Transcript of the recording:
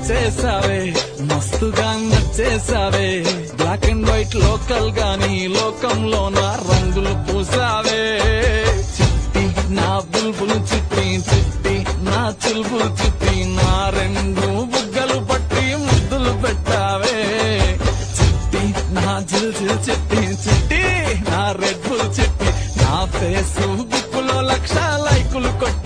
వచ్చేసావే మస్తుగా నచ్చేసావే black and white local గాని లోకంలో నా రంగులు పూసావే చిట్టి నా బుల్బుల్ చిట్టి చిట్టి నా చుల్బుల్ చిట్టి నా రెండు బుగ్గలు పట్టి ముద్దులు పెట్టావే చిట్టి నా జిల్ జిల్ చిట్టి చిట్టి నా రెడ్ బుల్ చిట్టి నా ఫేస్ బుక్ లో 1,00,000 లైకులు కొట్టి